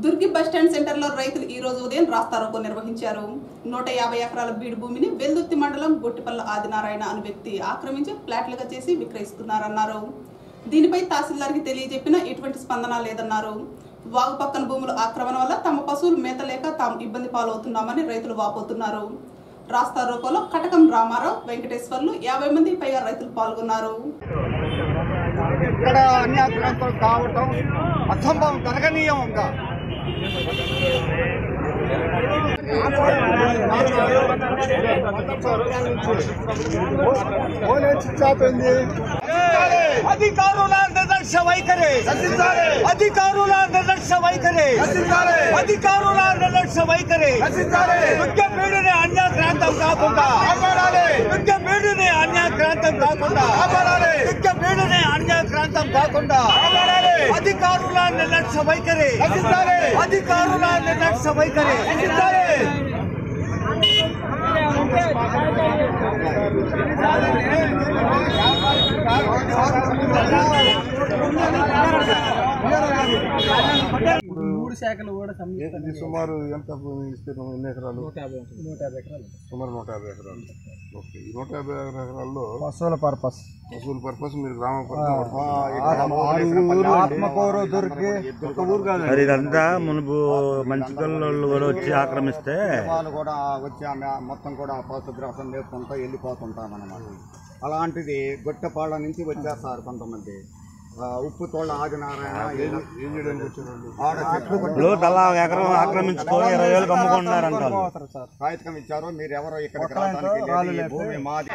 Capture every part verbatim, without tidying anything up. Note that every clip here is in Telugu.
దుర్గి బస్టాండ్ సెంటర్ లో రైతులు ఈ రోజు ఉదయం రాస్తారోకో నిర్వహించారు. నూట యాభై ఎకరాల బీడు భూమిని వెల్దుర్తి మండలం గొట్టిపల్ల ఆదినారాయణ అనే వ్యక్తి ఆక్రమించి ఫ్లాట్లుగా చేసి విక్రయిస్తున్నారన్నారు. దీనిపై తహసీల్దార్కి తెలియజెప్పినా ఎటువంటి స్పందన లేదన్నారు. వాగు పక్కన భూముల ఆక్రమణ వల్ల తమ పశువులు మేత లేక తాము ఇబ్బంది పాలవుతున్నామని రైతులు వాపోతున్నారు. రాస్తారోకోలో కటకం రామారావు, వెంకటేశ్వర్లు యాభై మంది పైగా రైతులు పాల్గొన్నారు. ఇక్కడ అన్యాక్రాంతులు కావటం అసంభవం, జరగనీయంగా అధికారుల నిర్లక్ష్య వైఖరి అధికారుల నిర్లక్ష్య వైఖరి అధికారుల నిర్లక్ష్య వైఖరి ముఖ్య పీడిని అన్యాక్రాంతం కాకుండా ముఖ్య పీడిని అన్యాక్రాంతం కాకుండా ముఖ్య పీడిని అన్యాక్రాంతం కాకుండా అధికారుల నిర్లక్ష్య వైఖరి అధికారుల నిర్లక్ష్య వైఖరి మూడు శాఖలు కూడా సుమారు ఎంత విస్తీర్ణం, ఎన్ని ఎకరాలు? నూట యాభై నూట యాభై ఎకరాలు సుమారు నూట యాభై ఎకరాలు. ఓకే, ఈ నూట యాభై ఎకరాల్లో పశువుల పర్పస్ పశువుల పర్పస్ మీరు గ్రామ ఆత్మకూరు దొరికి మరి ఇదంతా మునుపు మంచి పిల్లలు కూడా వచ్చి ఆక్రమిస్తే వాళ్ళు కూడా వచ్చి మొత్తం కూడా పశుగ్రాసం లేపుకుంటూ వెళ్ళిపోతుంటాం అన్నమాట. అలాంటిది గొట్టపాళ్ళ నుంచి వచ్చేస్తారు కొంతమంది. ఉప్పు తోళ్ళ ఆదినారాయణ తలా ఎకరం ఆక్రమించుకొని ఇరవై వేలకు అమ్ముకుంటున్నారంటారు. కాగితం ఇచ్చారు, మీరు ఎవరో ఇక్కడికి రావడానికి భూమి మాది.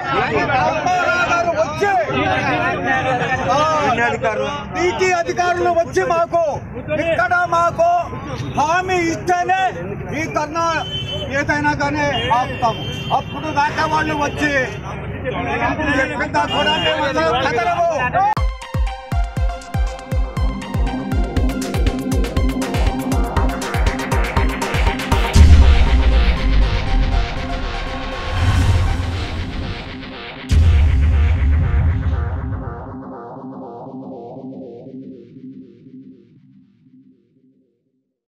నీతి అధికారులు వచ్చి మాకు ఇక్కడ మాకు హామీ ఇస్తేనే ఈ కన్నా ఏదైనా కానీ ఆపుతాము. అప్పుడు దాకా వాళ్ళు వచ్చి కూడా